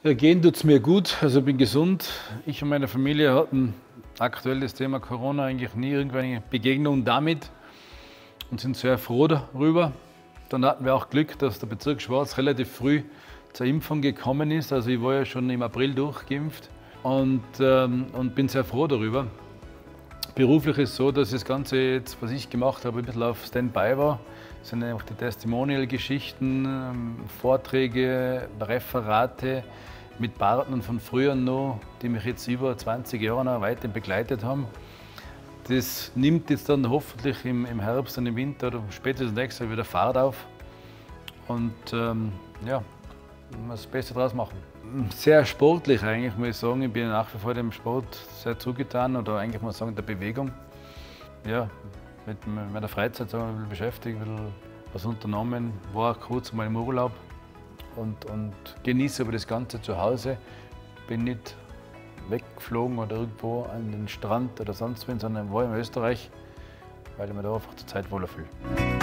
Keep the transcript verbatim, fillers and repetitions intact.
Ja, gehen tut es mir gut, also bin gesund. Ich und meine Familie hatten aktuell das Thema Corona eigentlich nie irgendeine Begegnung damit und sind sehr froh darüber. Dann hatten wir auch Glück, dass der Bezirk Schwarz relativ früh zur Impfung gekommen ist. Also ich war ja schon im April durchgeimpft und, ähm, und bin sehr froh darüber. Beruflich ist es so, dass das Ganze jetzt, was ich gemacht habe, ein bisschen auf Standby war. Das sind einfach die Testimonial-Geschichten, Vorträge, Referate mit Partnern von früher noch, die mich jetzt über zwanzig Jahre noch weiterhin begleitet haben. Das nimmt jetzt dann hoffentlich im, im Herbst und im Winter oder spätestens nächstes Jahr wieder Fahrt auf. Und ähm, ja, das Beste draus machen. Sehr sportlich eigentlich, muss ich sagen. Ich bin nach wie vor dem Sport sehr zugetan oder eigentlich muss ich sagen der Bewegung. Ja, mit meiner Freizeit so ein bisschen beschäftigt, ein bisschen was unternommen, war kurz mal im Urlaub und, und genieße aber das Ganze zu Hause. Bin nicht weggeflogen oder irgendwo an den Strand oder sonst wohin, sondern war in Österreich, weil ich mich da einfach zur Zeit wohler fühle.